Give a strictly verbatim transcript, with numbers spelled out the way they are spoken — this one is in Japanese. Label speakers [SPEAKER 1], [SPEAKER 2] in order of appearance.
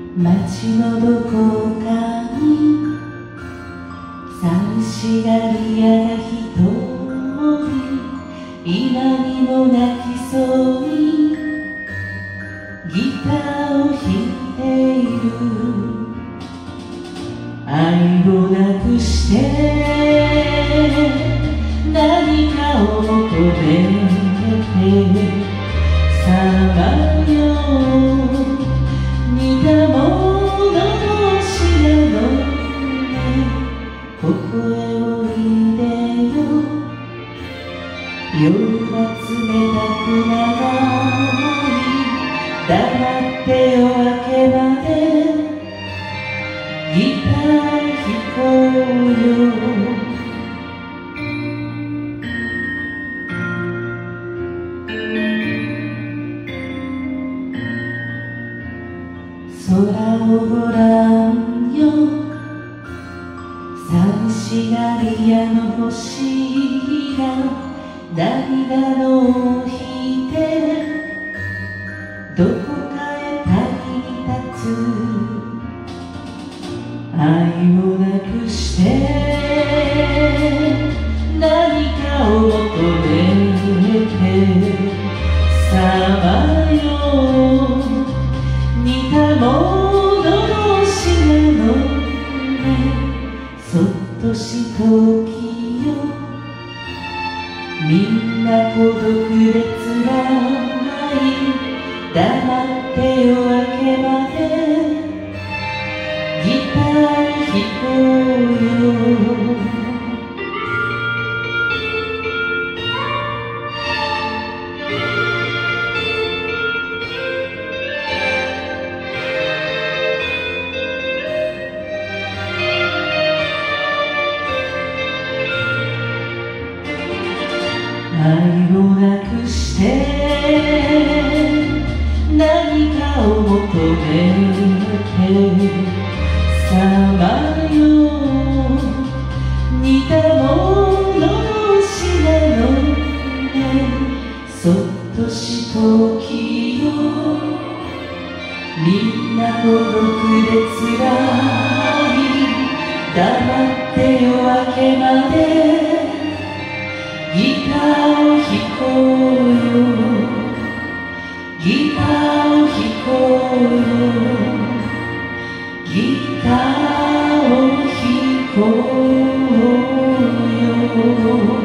[SPEAKER 1] 街のどこかに寂しがり屋が一人、今にも泣きそうにギターを弾いている。愛をなくして何かを求めてさまよ似たもの同士なのね。ここへおいでよ、夜は冷たく長い、黙って夜明けまでギター弾こうよ。空をごらんよ、寂しがり屋の星が涙の尾を引いてどこかへ旅に立つ。愛をなくして何かを求めてさまよ似たもの同士なのね。そっとしときよ、みんな孤独でつらい、黙って夜明けまでギター弾こうよ。愛をなくして何かを求めてさまよ似たもの同士なのね。そっとしときよ、みんな孤独でつらい、黙って夜明けまでギターを弾こうよ。ギターを弾こうよ。ギターを弾こうよ。